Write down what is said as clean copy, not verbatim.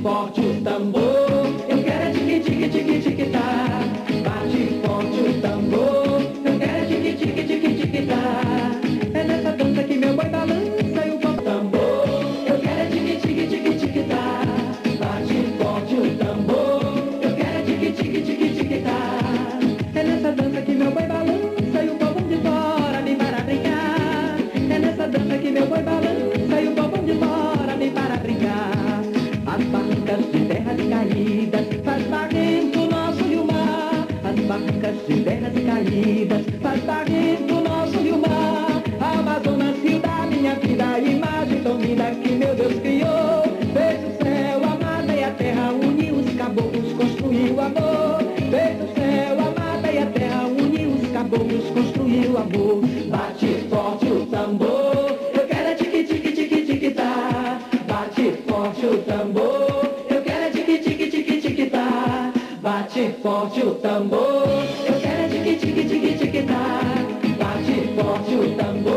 forte o tambor, eu quero é tique tique tique tique tá. Bate forte o tambor, eu quero é tique tique tique tique tá. É nessa dança que meu boi balança e o tambor, eu quero é tique tique tique tique tá. Bate forte o tambor, eu quero é tique tique tique tique tá. É nessa dança que meu boi balança e o povo de fora vem para brincar. É nessa dança que meu boi balança e o povo de fora vem para brincar. As barrancas de terras caídas faz barrento o nosso rio mar. As barrancas de terras caídas faz barrento o nosso rio mar. A Amazonas, rio da minha vida, imagem tão linda que meu Deus criou. Fez o céu, a mata e a terra, uniu os caboclos, construiu o amor. Fez o céu, a mata e a terra, uniu os caboclos, construiu o amor. Bate forte o tambor, eu quero é tique tique tique tique tá. Bate forte o tambor, eu quero é tique tique tique tique tá. Bate forte o tambor, eu quero é tique tique tique tique tá. Bate forte o tambor.